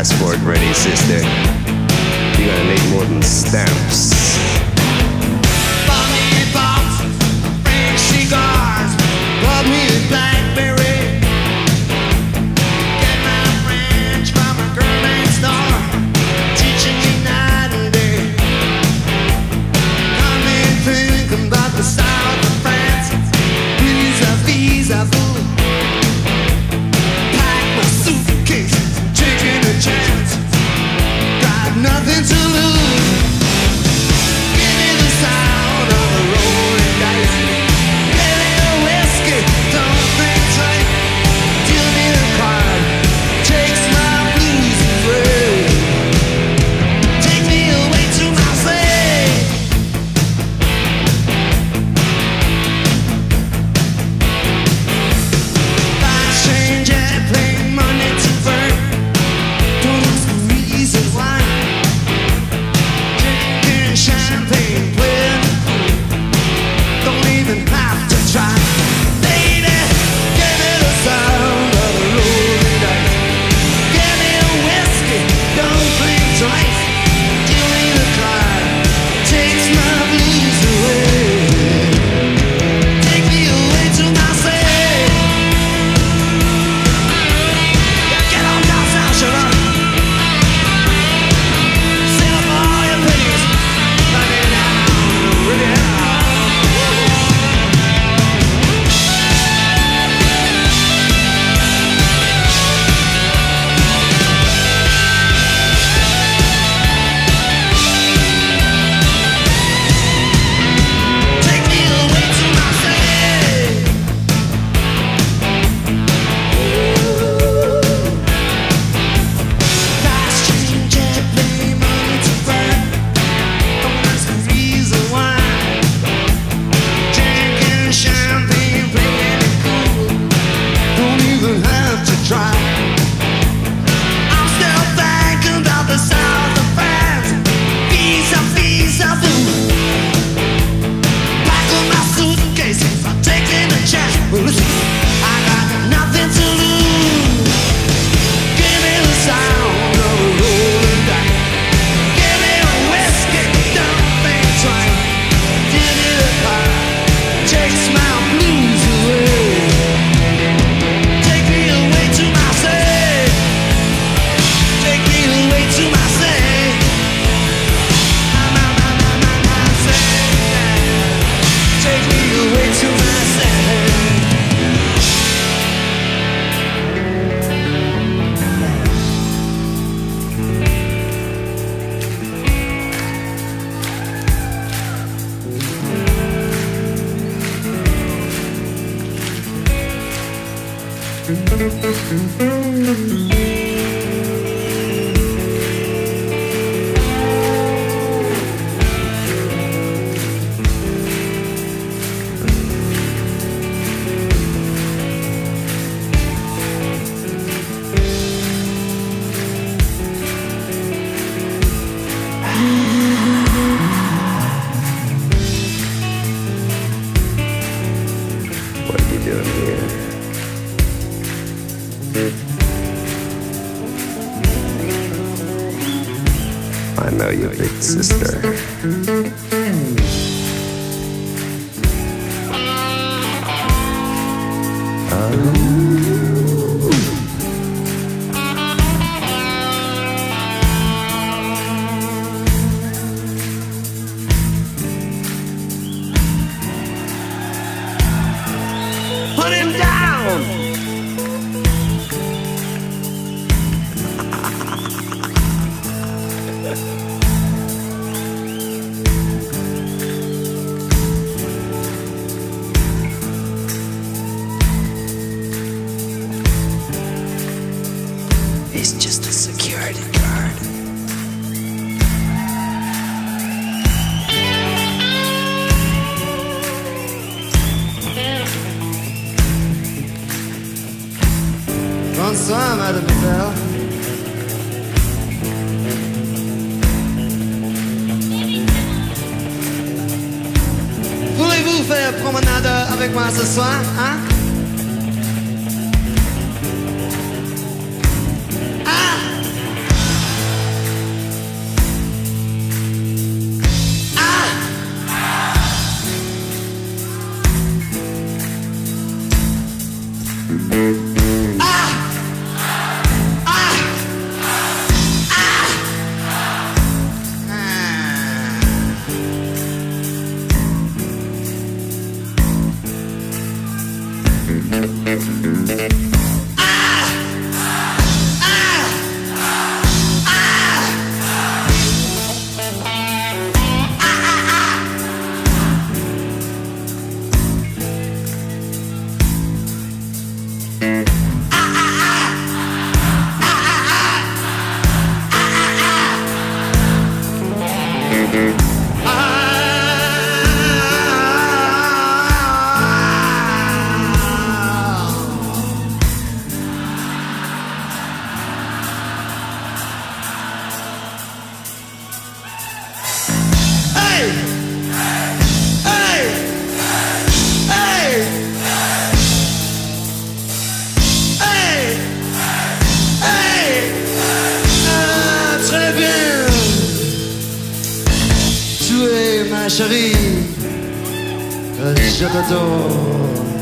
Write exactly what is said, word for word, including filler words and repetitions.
passport ready, sister. You're gonna need more than stamps. Bought me a box of French cigars. Bought me a Blackberry. Get my French from a girl next door, teaching me night and day. Got me thinking about the south of France. Vis-a-vis a fool. Pack my suitcase, taking a chance. Got nothing to lose. Give me the sound of the rolling dice. Give me a whiskey, don't think twice. Deal me the card, takes my blues away. Take me away to Marseille. Fast change, airplane, money to burn. Don't ask the reason why. Drinking champagne, playing the fool. Don't even have to try. Lady, give me the sound of the rolling dice. Give me a whiskey, don't think twice. Give me the card, takes my blues away. Take me away to Marseille. Get on down South Sugar. Sing up all your pennies. Let me down, really down. Take me away to Marseille. Fast change, airplane, money to burn. Don't ask the reason why. Drinking champagne, playing it cool. Don't even have to try. I'm still thinking about the south of France. Visa, visa, fool. Pack up my suitcase, I'm taking a chance. Well, listen, I got nothing to lose. Give me the sound of a rolling dice. Give me a whiskey, don't think twice. Give me the card, takes my blues away. Take me away to Marseille. Take me away to Marseille. I'm out, I'm out, I'm out, Marseille. Take me away to Marseille. What are you doing here? I know you, big sister. Put him down! He's just a security guard. Bonsoir, mademoiselle. Voulez-vous faire promenade avec moi ce soir, hein? Ah! Ma chérie, je t'adore.